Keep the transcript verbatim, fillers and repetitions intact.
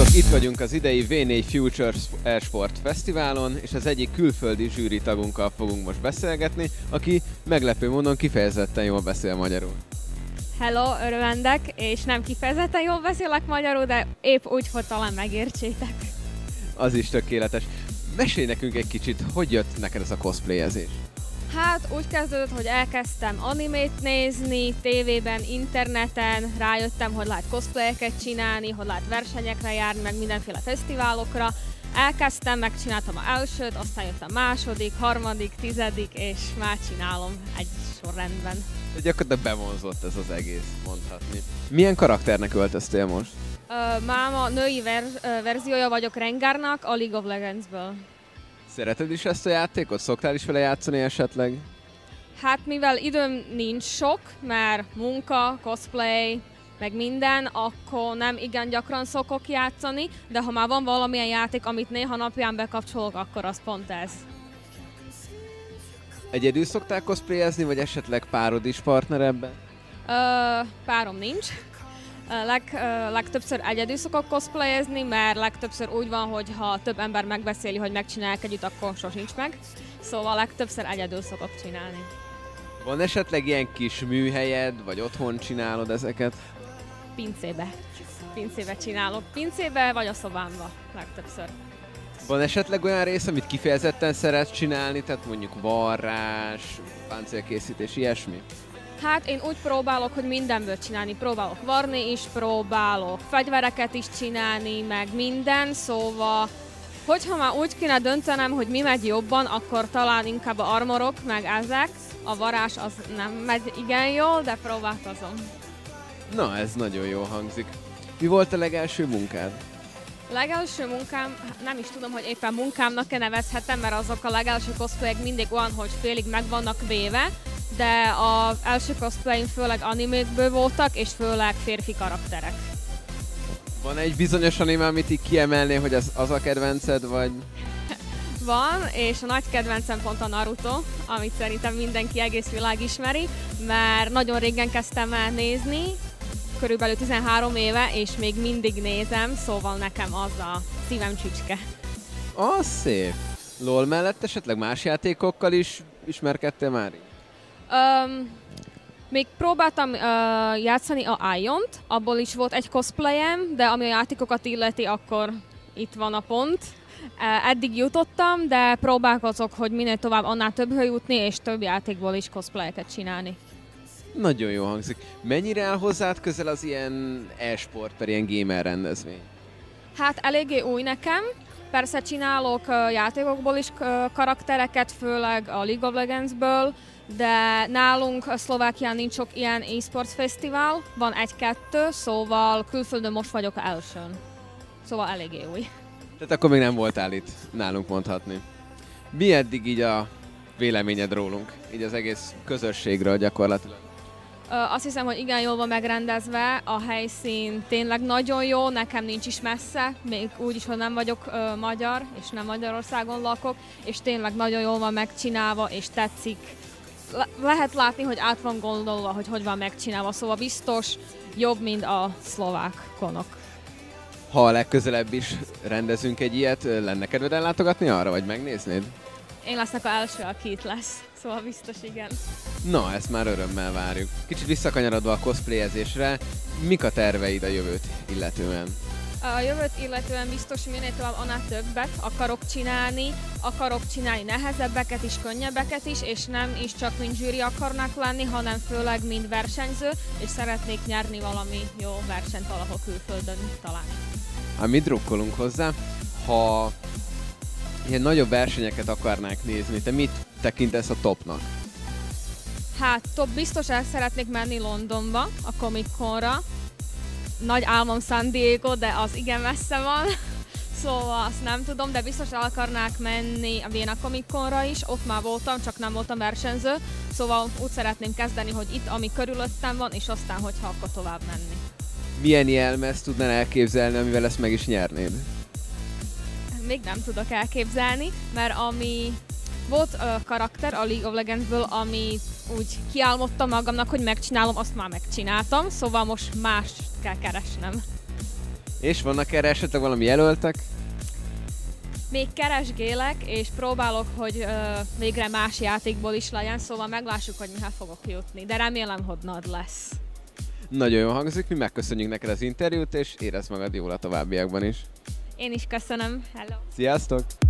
Itt vagyunk az idei vé négy Future Esport Fesztiválon, és az egyik külföldi zsűri tagunkkal fogunk most beszélgetni, aki meglepő módon kifejezetten jól beszél magyarul. Hello, örvendek, és nem kifejezetten jól beszélek magyarul, de épp úgy, hogy talán megértsétek. Az is tökéletes. Mesélj nekünk egy kicsit, hogy jött neked ez a cosplayezés? Hát úgy kezdődött, hogy elkezdtem animét nézni, tévében, interneten, rájöttem, hogy lehet cosplayeket csinálni, hogy lehet versenyekre járni, meg mindenféle fesztiválokra. Elkezdtem, megcsináltam a elsőt, aztán jött a második, harmadik, tizedik, és már csinálom egy sorrendben. De gyakorlatilag bevonzott ez az egész, mondhatni. Milyen karakternek öltöztél most? Uh, máma női ver- uh, verziója vagyok Rengarnak a League of Legendsből. Szereted is ezt a játékot? Szoktál is vele játszani esetleg? Hát mivel időm nincs sok, mert munka, cosplay, meg minden, akkor nem igen gyakran szokok játszani, de ha már van valamilyen játék, amit néha napján bekapcsolok, akkor az pont ez. Egyedül szoktál cosplayezni, vagy esetleg párod is partner ebben? Uh, párom nincs. Uh, leg, uh, legtöbbször egyedül szokok cosplayezni, mert legtöbbször úgy van, hogy ha több ember megbeszéli, hogy megcsinálják együtt, akkor sosincs meg. Szóval legtöbbször egyedül szokok csinálni. Van esetleg ilyen kis műhelyed, vagy otthon csinálod ezeket? Pincébe. Pincébe csinálok. Pincébe vagy a szobámba legtöbbször. Van esetleg olyan rész, amit kifejezetten szeretsz csinálni, tehát mondjuk varrás, páncélkészítés, ilyesmi? Hát én úgy próbálok, hogy mindenből csinálni. Próbálok varni is, próbálok fegyvereket is csinálni, meg minden, szóval hogyha már úgy kéne döntenem, hogy mi megy jobban, akkor talán inkább a armorok, meg ezek. A varázs az nem megy igen jól, de próbálkozom. Na, ez nagyon jól hangzik. Mi volt a legelső munkád? A legelső munkám, nem is tudom, hogy éppen munkámnak-e nevezhetem, mert azok a legelső cosplayek mindig olyan, hogy félig meg vannak véve, de az első cosplaym főleg animékből voltak, és főleg férfi karakterek. Van egy bizonyos anime, amit így kiemelné, hogy az, az a kedvenced, vagy? Van, és a nagy kedvencem pont a Naruto, amit szerintem mindenki egész világ ismeri, mert nagyon régen kezdtem el nézni, körülbelül tizenhárom éve, és még mindig nézem, szóval nekem az a szívem csücske. Az szép. LOL mellett esetleg más játékokkal is ismerkedtél már? Um, még próbáltam uh, játszani a Iont, abból is volt egy cosplayem, de ami a játékokat illeti, akkor itt van a pont. Uh, eddig jutottam, de próbálkozok, hogy minél tovább annál többhöz jutni, és több játékból is cosplayeket csinálni. Nagyon jó hangzik. Mennyire áll hozzád közel az ilyen e-sport, per ilyen gamer rendezvény? Hát eléggé új nekem. Persze csinálok uh, játékokból is uh, karaktereket, főleg a League of Legendsből, de nálunk Szlovákián nincs sok ilyen e-sports fesztivál, van egy-kettő, szóval külföldön most vagyok elsőn. Szóval eléggé új. Tehát akkor még nem voltál itt, nálunk mondhatni. Mi eddig így a véleményed rólunk, így az egész közösségről gyakorlatilag? Uh, azt hiszem, hogy igen jól van megrendezve, a helyszín tényleg nagyon jó, nekem nincs is messze, még úgy is, hogy nem vagyok uh, magyar, és nem Magyarországon lakok, és tényleg nagyon jól van megcsinálva, és tetszik. Le- lehet látni, hogy át van gondolva, hogy hogy van megcsinálva, szóval biztos jobb, mint a szlovák konok. Ha a legközelebb is rendezünk egy ilyet, lenne kedved ellátogatni arra, vagy megnéznéd? Én lesznek az első, aki itt lesz, szóval biztos igen. Na, ezt már örömmel várjuk. Kicsit visszakanyarodva a cosplayezésre, mik a terveid a jövőt illetően? A jövőt illetően biztos, hogy minél tovább annál többet akarok csinálni, akarok csinálni nehezebbeket is, könnyebbeket is, és nem is csak mint zsűri akarnak lenni, hanem főleg mint versenyző, és szeretnék nyerni valami jó versenyt valahol külföldön talán. Hát mi drukkolunk hozzá, ha ilyen nagyobb versenyeket akarnák nézni, te mit tekintesz a topnak? Hát top biztos el szeretnék menni Londonba, a Comic Conra. Nagy álmom San Diego, de az igen messze van, szóval azt nem tudom, de biztos el akarnák menni a Vienna Comic Conra is, ott már voltam, csak nem voltam versenyző, szóval úgy szeretném kezdeni, hogy itt, ami körülöttem van, és aztán, hogyha akkor tovább menni. Milyen jelmezt tudnál elképzelni, amivel ezt meg is nyernéd? Még nem tudok elképzelni, mert ami volt uh, karakter a League of Legendsből, ami úgy kiálmodtam magamnak, hogy megcsinálom, azt már megcsináltam, szóval most mást kell keresnem. És vannak erre esetleg valami jelöltek? Még keresgélek, és próbálok, hogy ö, végre más játékból is legyen, szóval meglássuk, hogy mihez fogok jutni, de remélem, hogy nagy lesz. Nagyon jól hangzik, mi megköszönjük neked az interjút, és érezd magad jól a továbbiakban is. Én is köszönöm, hello! Sziasztok!